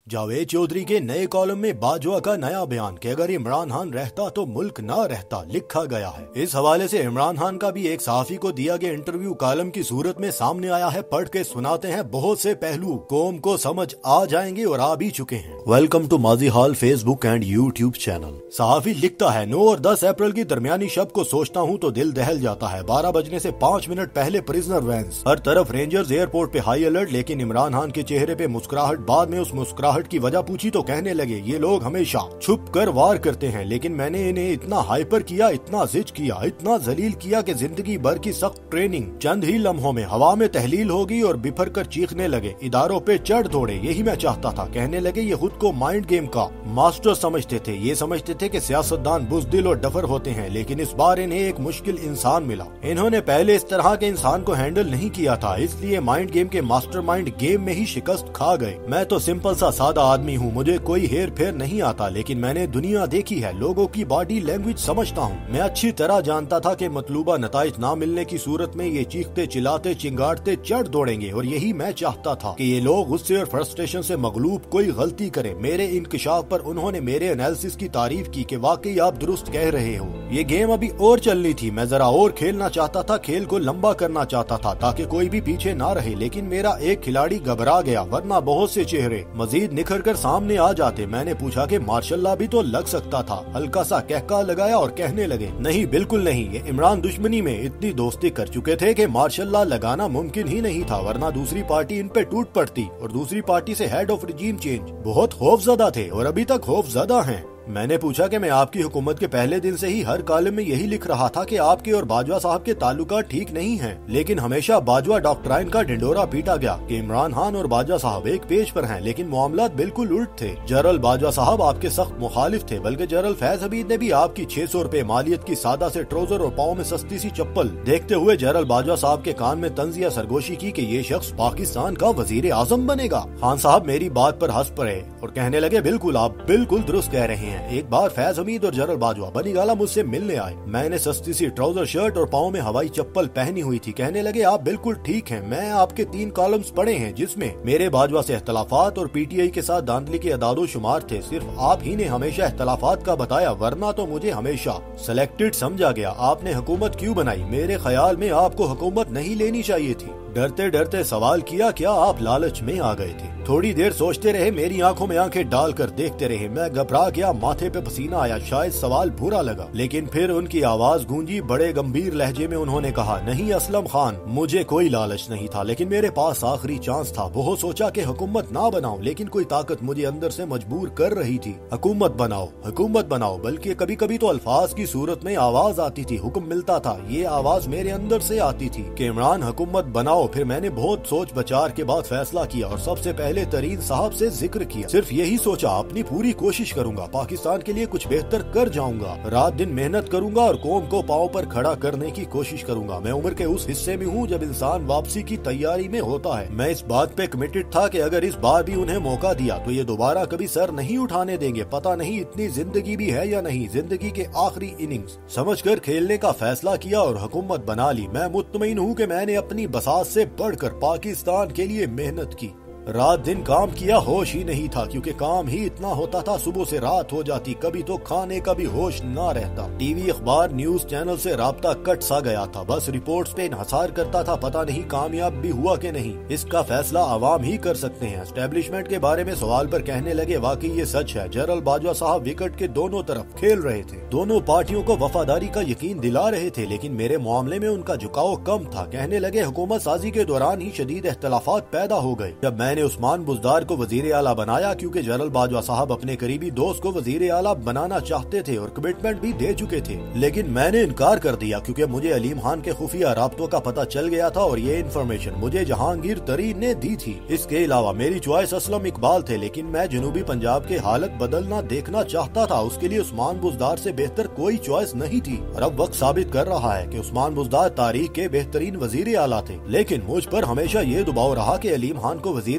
जावेद चौधरी के नए कॉलम में बाजवा का नया बयान कि अगर इमरान खान रहता तो मुल्क ना रहता लिखा गया है। इस हवाले से इमरान खान का भी एक सहाफी को दिया गया इंटरव्यू कॉलम की सूरत में सामने आया है। पढ़ के सुनाते हैं, बहुत से पहलू कौम को समझ आ जाएंगे और आ भी चुके हैं। वेलकम टू माजी हॉल फेसबुक एंड यूट्यूब चैनल। सहाफी लिखता है, 9 और 10 अप्रैल की दरमियानी शब को सोचता हूँ तो दिल दहल जाता है। 12 बजने से 5 मिनट पहले प्रिजनर वैन्स, हर तरफ रेंजर्स, एयरपोर्ट पे हाई अलर्ट, लेकिन इमरान खान के चेहरे पे मुस्कुराहट। बाद में उस मुस्कुराहट की वजह पूछी तो कहने लगे, ये लोग हमेशा छुप कर वार करते हैं, लेकिन मैंने इन्हें इतना हाइपर किया, इतना जिज किया, इतना जलील किया कि जिंदगी भर की सख्त ट्रेनिंग चंद ही लम्हों में हवा में तहलील होगी और बिफर कर चीखने लगे। इदारों पे चढ़ दौड़े, यही मैं चाहता था। कहने लगे ये खुद को माइंड गेम का मास्टर समझते थे। ये समझते थे कि सियासतदान बुज़दिल और डफर होते हैं, लेकिन इस बार इन्हें एक मुश्किल इंसान मिला। इन्होंने पहले इस तरह के इंसान को हैंडल नहीं किया था, इसलिए माइंड गेम के मास्टरमाइंड गेम में ही शिकस्त खा गए। मैं तो सिंपल सा सादा आदमी हूँ, मुझे कोई हेर फेर नहीं आता, लेकिन मैंने दुनिया देखी है, लोगों की बॉडी लैंग्वेज समझता हूँ। मैं अच्छी तरह जानता था कि मतलूबा नताइज ना मिलने की सूरत में ये चीखते चिल्लाते चिंगाड़ते चढ़ दौड़ेंगे, और यही मैं चाहता था कि ये लोग गुस्से और फ्रस्ट्रेशन से मगलूब कोई गलती करें। मेरे इंकशाफ पर उन्होंने मेरे एनालिसिस की तारीफ की कि वाकई आप दुरुस्त कह रहे हो। ये गेम अभी और चलनी थी, मैं जरा और खेलना चाहता था, खेल को लंबा करना चाहता था ताकि कोई भी पीछे ना रहे, लेकिन मेरा एक खिलाड़ी घबरा गया, वरना बहुत से चेहरे मजीद निखर कर सामने आ जाते। मैंने पूछा कि मार्शल्लाह भी तो लग सकता था। हल्का सा कहका लगाया और कहने लगे, नहीं बिल्कुल नहीं, ये इमरान दुश्मनी में इतनी दोस्ती कर चुके थे कि मार्शल्लाह लगाना मुमकिन ही नहीं था, वरना दूसरी पार्टी इन पे टूट पड़ती और दूसरी पार्टी से हेड ऑफ रिजीम चेंज। बहुत खौफजदा थे और अभी तक खौफजदा हैं। मैंने पूछा कि मैं आपकी हुकूमत के पहले दिन से ही हर कॉलम में यही लिख रहा था कि आपके और बाजवा साहब के ताल्लुकात ठीक नहीं हैं, लेकिन हमेशा बाजवा डॉक्ट्राइन का ढिंडोरा पीटा गया कि इमरान खान और बाजवा साहब एक पेज पर हैं, लेकिन मामलात बिल्कुल उल्ट थे। जनरल बाजवा साहब आपके सख्त मुखालिफ थे, बल्कि जनरल फैज हमीद ने भी आपकी 600 रुपए मालियत की सादा से ट्राउजर और पाँव में सस्ती सी चप्पल देखते हुए जनरल बाजवा साहब के कान में तंजिया सरगोशी की कि ये शख्स पाकिस्तान का वजीर आजम बनेगा। खान साहब मेरी बात पर हंस पड़े और कहने लगे, बिल्कुल आप बिल्कुल दुरुस्त कह रहे हैं। एक बार फैज हमीद और जनरल बाजवा बनी गाला मुझसे मिलने आए। मैंने सस्ती सी ट्राउजर शर्ट और पाँव में हवाई चप्पल पहनी हुई थी। कहने लगे, आप बिल्कुल ठीक हैं, मैं आपके 3 कॉलम्स पढ़े हैं जिसमें मेरे बाजवा से इख्तलाफात और पीटीआई के साथ धांधली के अदादो शुमार थे। सिर्फ आप ही ने हमेशा इख्तलाफात का बताया, वरना तो मुझे हमेशा सिलेक्टेड समझा गया। आपने हुकूमत क्यों बनाई? मेरे ख्याल में आपको हुकूमत नहीं लेनी चाहिए थी। डरते डरते सवाल किया, क्या आप लालच में आ गए थे? थोड़ी देर सोचते रहे, मेरी आंखों में आंखें डालकर देखते रहे। मैं घबरा गया, माथे पे पसीना आया, शायद सवाल बुरा लगा, लेकिन फिर उनकी आवाज गूंजी। बड़े गंभीर लहजे में उन्होंने कहा, नहीं असलम खान, मुझे कोई लालच नहीं था, लेकिन मेरे पास आखिरी चांस था। बहुत सोचा कि हुकूमत ना बनाऊं, लेकिन कोई ताकत मुझे अंदर से मजबूर कर रही थी, हुकूमत बनाओ, हुकूमत बनाओ। बल्कि कभी कभी तो अल्फाज की सूरत में आवाज आती थी, हुक्म मिलता था। ये आवाज मेरे अंदर से आती थी कि इमरान हुकूमत बनाओ। फिर मैंने बहुत सोच विचार के बाद फैसला किया और सबसे पहले तरीन साहब से जिक्र किया। सिर्फ यही सोचा, अपनी पूरी कोशिश करूंगा, पाकिस्तान के लिए कुछ बेहतर कर जाऊंगा, रात दिन मेहनत करूंगा और कौम को पांव पर खड़ा करने की कोशिश करूंगा। मैं उम्र के उस हिस्से में हूँ जब इंसान वापसी की तैयारी में होता है। मैं इस बात पे कमिटेड था कि अगर इस बार भी उन्हें मौका दिया तो ये दोबारा कभी सर नहीं उठाने देंगे। पता नहीं इतनी जिंदगी भी है या नहीं, जिंदगी के आखिरी इनिंग्स समझकर खेलने का फैसला किया और हुकूमत बना ली। मैं मुत्तमईन हूँ कि मैंने अपनी बसात से बढ़कर पाकिस्तान के लिए मेहनत की। रात दिन काम किया, होश ही नहीं था, क्योंकि काम ही इतना होता था, सुबह से रात हो जाती, कभी तो खाने का भी होश ना रहता। टीवी, अखबार, न्यूज चैनल से राब्ता कट सा गया था, बस रिपोर्ट्स पे इन्हसार करता था। पता नहीं कामयाब भी हुआ कि नहीं, इसका फैसला आवाम ही कर सकते हैं। एस्टेब्लिशमेंट के बारे में सवाल पर कहने लगे, वाकई ये सच है, जनरल बाजवा साहब विकेट के दोनों तरफ खेल रहे थे, दोनों पार्टियों को वफादारी का यकीन दिला रहे थे, लेकिन मेरे मामले में उनका झुकाव कम था। कहने लगे, हुकूमत साजी के दौरान ही शदीद इख्तलाफात पैदा हो गए। जब मैंने उस्मान बुज़दार को वजीर आला बनाया, क्योंकि जनरल बाजवा साहब अपने करीबी दोस्त को वजीर आला बनाना चाहते थे और कमिटमेंट भी दे चुके थे, लेकिन मैंने इनकार कर दिया क्योंकि मुझे अलीम खान के खुफिया राब्तों का पता चल गया था और ये इन्फॉर्मेशन मुझे जहांगीर तरीन ने दी थी। इसके अलावा मेरी चॉइस असलम इकबाल थे, लेकिन मैं जनूबी पंजाब के हालत बदलना देखना चाहता था। उसके लिए उस्मान बुज़दार से बेहतर कोई चॉइस नहीं थी और अब वक्त साबित कर रहा है कि उस्मान बुज़दार तारीख के बेहतरीन वजीर आला थे, लेकिन मुझ पर हमेशा ये दबाव रहा कि अलीम खान को वजीर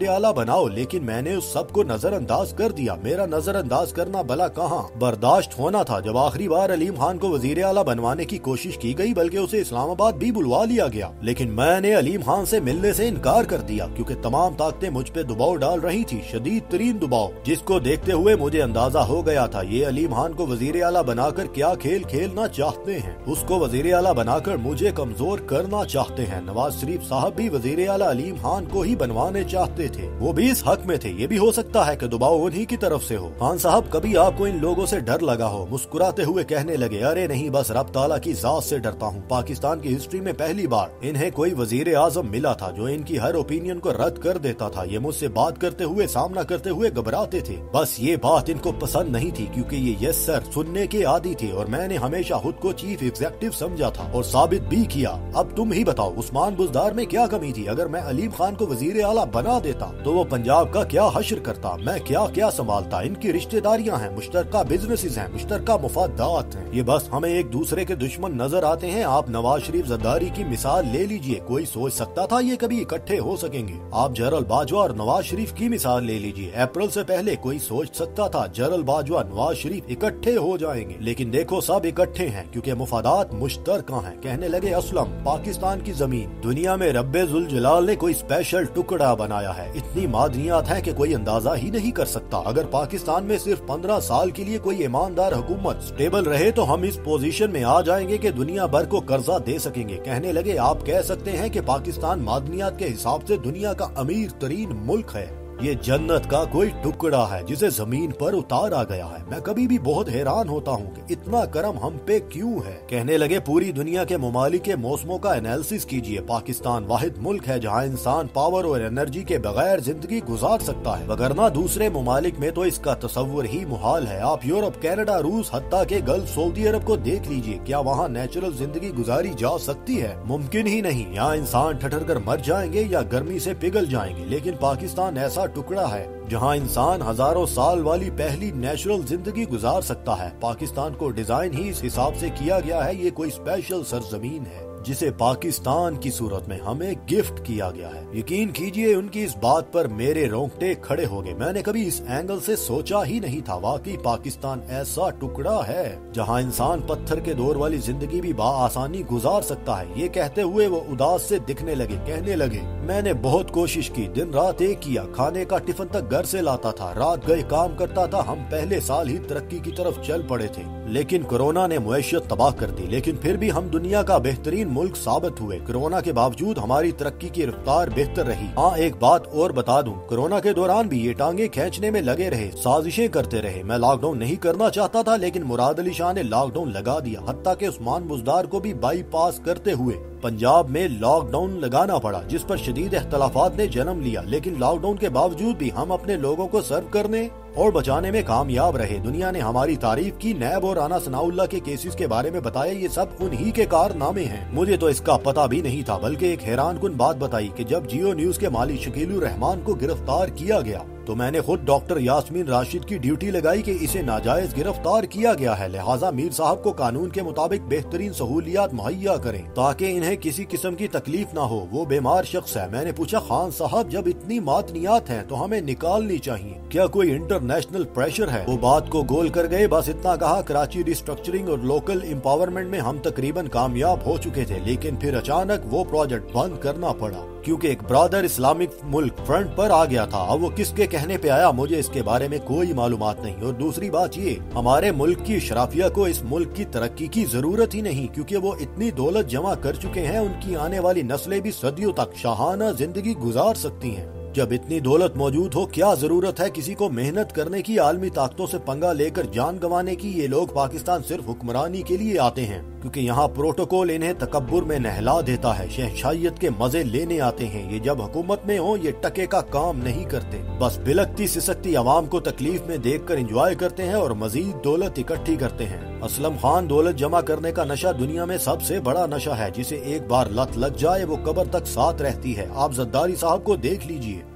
आला बनाओ, लेकिन मैंने उस सब को नजरअंदाज कर दिया। मेरा नजरअंदाज करना भला कहाँ बर्दाश्त होना था। जब आखिरी बार अलीम खान को वजीर आला बनवाने की कोशिश की गई, बल्कि उसे इस्लामाबाद भी बुलवा लिया गया, लेकिन मैंने अलीम खान से मिलने से इनकार कर दिया, क्योंकि तमाम ताकतें मुझ पे दबाव डाल रही थी, शदीद तरीन दबाव, जिसको देखते हुए मुझे अंदाजा हो गया था ये अलीम खान को वजीर आला बनाकर क्या खेल खेलना चाहते हैं। उसको वजीर आला बनाकर मुझे कमजोर करना चाहते हैं। नवाज शरीफ साहब भी वजीर आला अलीम खान को ही बनवाने चाहते थे, वो भी इस हक में थे। ये भी हो सकता है कि दबाव उन्हीं की तरफ से हो। खान साहब, कभी आपको इन लोगों से डर लगा हो? मुस्कुराते हुए कहने लगे, अरे नहीं, बस रब ताला की जात से डरता हूँ। पाकिस्तान की हिस्ट्री में पहली बार इन्हें कोई वजीर आजम मिला था जो इनकी हर ओपिनियन को रद्द कर देता था। ये मुझसे बात करते हुए, सामना करते हुए घबराते थे। बस ये बात इनको पसंद नहीं थी, क्योंकि ये यस सर सुनने के आदी थे, और मैंने हमेशा खुद को चीफ एग्जीक्यूटिव समझा था और साबित भी किया। अब तुम ही बताओ, उस्मान बुज़दार में क्या कमी थी? अगर मैं अलीम खान को वजीर आला बना देता तो वो पंजाब का क्या हश्र करता, मैं क्या क्या संभालता। इनकी रिश्तेदारियां हैं, मुश्तरका बिजनेसेस हैं, मुश्तरका मुफादात हैं। ये बस हमें एक दूसरे के दुश्मन नजर आते हैं। आप नवाज शरीफ जरदारी की मिसाल ले लीजिए, कोई सोच सकता था ये कभी इकट्ठे हो सकेंगे? आप जनरल बाजवा और नवाज शरीफ की मिसाल ले लीजिए, अप्रैल से पहले कोई सोच सकता था जनरल बाजवा नवाज शरीफ इकट्ठे हो जाएंगे? लेकिन देखो, सब इकट्ठे हैं क्योंकि मुफादात मुश्तरका हैं। कहने लगे असलम, पाकिस्तान की जमीन दुनिया में रब्बे जुल जलाल ने कोई स्पेशल टुकड़ा बनाया है। इतनी मादनियात है कि कोई अंदाजा ही नहीं कर सकता। अगर पाकिस्तान में सिर्फ 15 साल के लिए कोई ईमानदार हुकूमत स्टेबल रहे तो हम इस पोजीशन में आ जाएंगे कि दुनिया भर को कर्जा दे सकेंगे। कहने लगे, आप कह सकते हैं कि पाकिस्तान मादनियात के हिसाब से दुनिया का अमीर तरीन मुल्क है। ये जन्नत का कोई टुकड़ा है जिसे जमीन पर उतारा गया है। मैं कभी भी बहुत हैरान होता हूँ कि इतना करम हम पे क्यों है। कहने लगे, पूरी दुनिया के ममालिक के मौसमों का एनालिसिस कीजिए। पाकिस्तान वाहिद मुल्क है जहाँ इंसान पावर और एनर्जी के बगैर जिंदगी गुजार सकता है, वगरना दूसरे ममालिक में तो इसका तस्वुर ही मुहाल है। आप यूरोप, कनाडा, रूस, हत्ता के गल्फ सऊदी अरब को देख लीजिए, क्या वहाँ नेचुरल जिंदगी गुजारी जा सकती है? मुमकिन ही नहीं। यहाँ इंसान ठठर कर मर जाएंगे या गर्मी से पिघल जाएंगे। लेकिन पाकिस्तान ऐसा टुकड़ा है जहां इंसान हजारों साल वाली पहली नेचुरल जिंदगी गुजार सकता है। पाकिस्तान को डिजाइन ही इस हिसाब से किया गया है। ये कोई स्पेशल सरजमीन है जिसे पाकिस्तान की सूरत में हमें गिफ्ट किया गया है। यकीन कीजिए, उनकी इस बात पर मेरे रोंगटे खड़े हो गए। मैंने कभी इस एंगल से सोचा ही नहीं था। वाकई पाकिस्तान ऐसा टुकड़ा है जहां इंसान पत्थर के दौर वाली जिंदगी भी आसानी गुजार सकता है। ये कहते हुए वो उदास से दिखने लगे। कहने लगे, मैंने बहुत कोशिश की, दिन रात एक किया, खाने का टिफिन तक घर से लाता था, रात गए काम करता था। हम पहले साल ही तरक्की की तरफ चल पड़े थे, लेकिन कोरोना ने मुआशियत तबाह कर दी। लेकिन फिर भी हम दुनिया का बेहतरीन मुल्क साबित हुए। कोरोना के बावजूद हमारी तरक्की की रफ्तार बेहतर रही। हाँ, एक बात और बता दूं, कोरोना के दौरान भी ये टांगे खींचने में लगे रहे, साजिशें करते रहे। मैं लॉकडाउन नहीं करना चाहता था, लेकिन मुराद अली शाह ने लॉकडाउन लगा दिया। हत्ता के उस्मान बुज़दार को भी बाईपास करते हुए पंजाब में लॉकडाउन लगाना पड़ा, जिस पर शदीद इख्तलाफात ने जन्म लिया। लेकिन लॉकडाउन के बावजूद भी हम अपने लोगों को सर्व करने और बचाने में कामयाब रहे। दुनिया ने हमारी तारीफ की। नैब और राना सनाउल्लाह के केसेस के बारे में बताया, ये सब उन्हीं के कारनामे हैं। मुझे तो इसका पता भी नहीं था, बल्कि एक हैरान कुन बात बताई कि जब जियो न्यूज के मालिक शकीलुर रहमान को गिरफ्तार किया गया तो मैंने खुद डॉक्टर यास्मीन राशिद की ड्यूटी लगाई कि इसे नाजायज गिरफ्तार किया गया है, लिहाजा मीर साहब को कानून के मुताबिक बेहतरीन सहूलियात मुहैया करें ताकि इन्हें किसी किस्म की तकलीफ ना हो। वो बीमार शख्स है। मैंने पूछा, खान साहब जब इतनी मादनियात हैं तो हमें निकालनी चाहिए, क्या कोई इंटरनेशनल प्रेशर है? वो बात को गोल कर गए, बस इतना कहा, कराची रिस्ट्रक्चरिंग और लोकल एम्पावरमेंट में हम तकरीबन कामयाब हो चुके थे, लेकिन फिर अचानक वो प्रोजेक्ट बंद करना पड़ा क्योंकि एक ब्रादर इस्लामिक मुल्क फ्रंट पर आ गया था। अब वो किसके कहने पे आया मुझे इसके बारे में कोई मालूमात नहीं। और दूसरी बात ये, हमारे मुल्क की शराफिया को इस मुल्क की तरक्की की जरूरत ही नहीं, क्योंकि वो इतनी दौलत जमा कर चुके हैं, उनकी आने वाली नस्लें भी सदियों तक शाहाना जिंदगी गुजार सकती हैं। जब इतनी दौलत मौजूद हो, क्या जरूरत है किसी को मेहनत करने की, आलमी ताकतों से पंगा लेकर जान गंवाने की? ये लोग पाकिस्तान सिर्फ हुक्मरानी के लिए आते हैं क्योंकि यहाँ प्रोटोकॉल इन्हें तकब्बुर में नहला देता है, शहशाहियत के मजे लेने आते हैं। ये जब हुकूमत में हो ये टके का काम नहीं करते, बस बिलकती सिसकती आवाम को तकलीफ में देखकर एंजॉय करते हैं और मजीद दौलत इकट्ठी करते हैं। असलम खान, दौलत जमा करने का नशा दुनिया में सबसे बड़ा नशा है, जिसे एक बार लत लग जाए वो कब्र तक साथ रहती है। आप जरदारी साहब को देख लीजिए,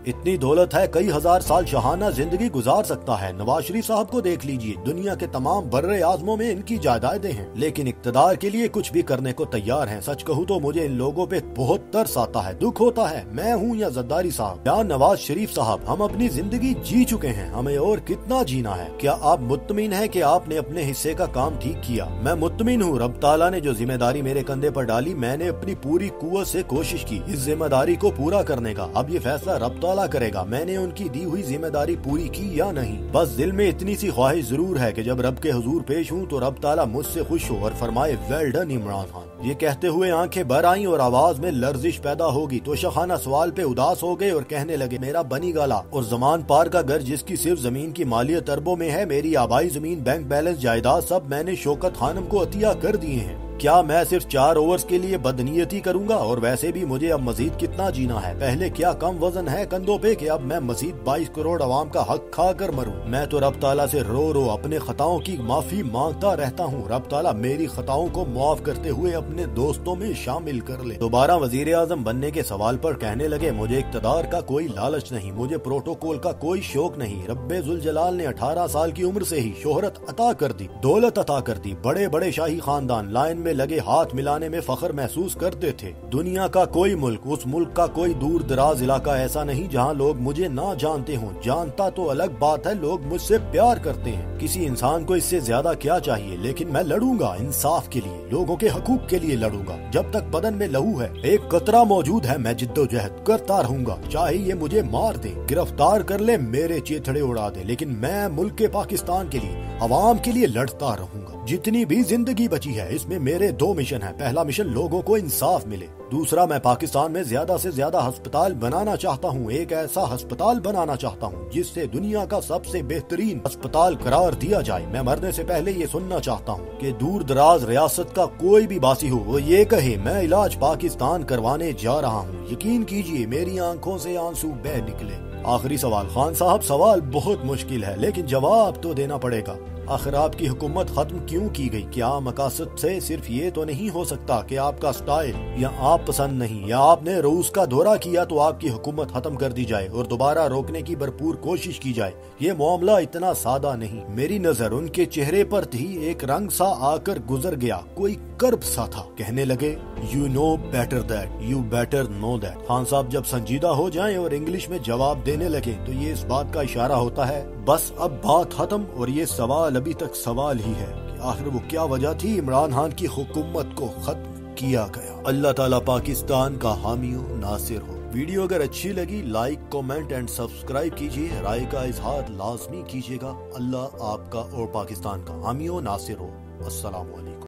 इतनी दौलत है कई हजार साल शहाना जिंदगी गुजार सकता है। नवाज शरीफ साहब को देख लीजिए, दुनिया के तमाम बर्रे आजमों में इनकी जायदादें हैं, लेकिन इक्तदार के लिए कुछ भी करने को तैयार हैं। सच कहूँ तो मुझे इन लोगों पे बहुत तरस आता है, दुख होता है। मैं हूँ या जरदारी साहब या नवाज शरीफ साहब, हम अपनी जिंदगी जी चुके हैं, हमें और कितना जीना है। क्या आप मुत्तमिन हैं कि आपने अपने हिस्से का काम ठीक किया? मैं मुत्तमिन हूँ। रब ताला ने जो जिम्मेदारी मेरे कंधे पर डाली, मैंने अपनी पूरी कुव्वत से कोशिश की इस जिम्मेदारी को पूरा करने का। अब ये फैसला रब ताला करेगा मैंने उनकी दी हुई जिम्मेदारी पूरी की या नहीं। बस दिल में इतनी सी ख्वाहिश जरूर है कि जब रब के हुजूर पेश हूँ तो रब ताला मुझसे खुश हो और फरमाए वेल डन इमरान खान। ये कहते हुए आंखें भर आईं और आवाज में लर्जिश पैदा होगी तो शखाना सवाल पे उदास हो गए और कहने लगे, मेरा बनी गाला और जमान पार का घर जिसकी सिर्फ जमीन की मालियत अरबों में है, मेरी आबाई जमीन, बैंक बैलेंस, जायदाद सब मैंने शौकत खानम को अतिया कर दिए हैं। क्या मैं सिर्फ 4 ओवर्स के लिए बदनीयती करूंगा? और वैसे भी मुझे अब मजीद कितना जीना है? पहले क्या कम वजन है कंधों पे कि अब मैं मजीद 22 करोड़ अवाम का हक खा कर मरूं? मैं तो रब ताला से रो रो अपने खताओं की माफी मांगता रहता हूँ। रब ताला मेरी खताओं को माफ करते हुए अपने दोस्तों में शामिल कर ले। दोबारा वजीर आजम बनने के सवाल पर कहने लगे, मुझे इक्तदार का कोई लालच नहीं, मुझे प्रोटोकॉल का कोई शौक नहीं। रब्बे जुल जलाल ने 18 साल की उम्र से ही शोहरत अता कर दी, दौलत अता कर दी। बड़े बड़े शाही खानदान लाइन में लगे हाथ मिलाने में फख्र महसूस करते थे। दुनिया का कोई मुल्क, उस मुल्क का कोई दूर दराज इलाका ऐसा नहीं जहां लोग मुझे ना जानते हों। जानता तो अलग बात है, लोग मुझसे प्यार करते हैं। किसी इंसान को इससे ज्यादा क्या चाहिए? लेकिन मैं लड़ूंगा इंसाफ के लिए, लोगों के हकूक के लिए लड़ूंगा। जब तक बदन में लहू है, एक कतरा मौजूद है, मैं जिद्दोजहद करता रहूंगा। चाहे ये मुझे मार दे, गिरफ्तार कर ले, मेरे चेथड़े उड़ा दे, लेकिन मैं मुल्क के पाकिस्तान के लिए, अवाम के लिए लड़ता रहूंगा। जितनी भी जिंदगी बची है इसमें मेरे 2 मिशन हैं। पहला मिशन लोगों को इंसाफ मिले, दूसरा मैं पाकिस्तान में ज्यादा से ज्यादा अस्पताल बनाना चाहता हूँ। एक ऐसा अस्पताल बनाना चाहता हूँ जिससे दुनिया का सबसे बेहतरीन अस्पताल करार दिया जाए। मैं मरने से पहले ये सुनना चाहता हूँ कि दूर दराज रियासत का कोई भी बासी हो, वो ये कहे मैं इलाज पाकिस्तान करवाने जा रहा हूँ। यकीन कीजिए मेरी आंखों से आंसू बह निकले। आखिरी सवाल। खान साहब सवाल बहुत मुश्किल है लेकिन जवाब तो देना पड़ेगा। आखिर आपकी हुकूमत खत्म क्यों की गई? क्या मकासद से सिर्फ ये तो नहीं हो सकता कि आपका स्टाइल या आप पसंद नहीं, या आपने रूस का दौरा किया तो आपकी हुकूमत खत्म कर दी जाए और दोबारा रोकने की भरपूर कोशिश की जाए? ये मामला इतना सादा नहीं। मेरी नजर उनके चेहरे पर थी, एक रंग सा आकर गुजर गया, कोई कर्ब सा था। कहने लगे, you know better that, you better know that. Khan साहब जब संजीदा हो जाएं और इंग्लिश में जवाब देने लगे तो ये इस बात का इशारा होता है बस अब बात खत्म। और ये सवाल अभी तक सवाल ही है कि आखिर वो क्या वजह थी इमरान खान की हुकूमत को खत्म किया गया। अल्लाह ताला पाकिस्तान का हामी हो, नासिर हो। वीडियो अगर अच्छी लगी लाइक, कमेंट एंड सब्सक्राइब कीजिए। राय का इजहार लाजमी कीजिएगा। अल्लाह आपका और पाकिस्तान का हामी हो, नासिर हो। अस्सलाम वालेकुम।